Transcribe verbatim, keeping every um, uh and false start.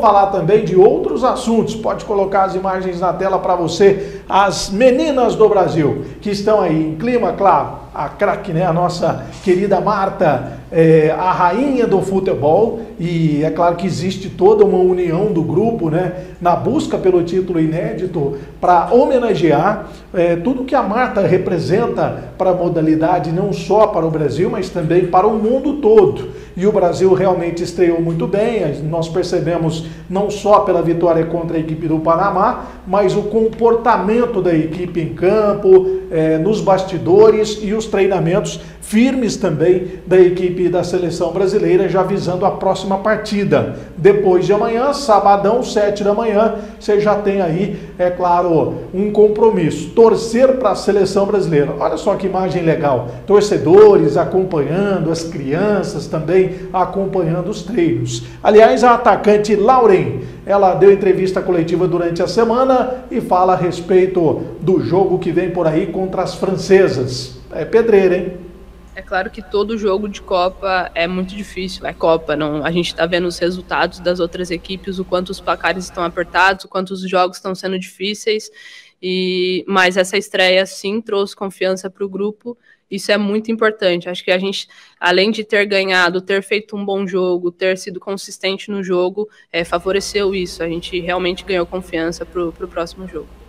falar também de outros assuntos. Pode colocar as imagens na tela para você. As meninas do Brasil que estão aí em clima, claro, a craque, né? A nossa querida Marta, é, a rainha do futebol, e é claro que existe toda uma união do grupo, né? Na busca pelo título inédito para homenagear é, tudo que a Marta representa para a modalidade, não só para o Brasil, mas também para o mundo todo. E o Brasil realmente estreou muito bem, nós percebemos não só pela vitória contra a equipe do Panamá, mas o comportamento da equipe em campo, é, nos bastidores e os treinamentos firmes também da equipe da seleção brasileira, já visando a próxima partida. Depois de amanhã, sabadão, sete da manhã, você já tem aí, é claro, um compromisso. Torcer para a seleção brasileira. Olha só que imagem legal. Torcedores acompanhando, as crianças também acompanhando os treinos. Aliás, a atacante Lauren, ela deu entrevista coletiva durante a semana e fala a respeito do jogo que vem por aí contra as francesas. É pedreira, hein? É claro que todo jogo de Copa é muito difícil, é Copa, não, a gente está vendo os resultados das outras equipes, o quanto os placares estão apertados, o quanto os jogos estão sendo difíceis, e, mas essa estreia sim trouxe confiança para o grupo, isso é muito importante. Acho que a gente, além de ter ganhado, ter feito um bom jogo, ter sido consistente no jogo, é, favoreceu isso, a gente realmente ganhou confiança para o próximo jogo.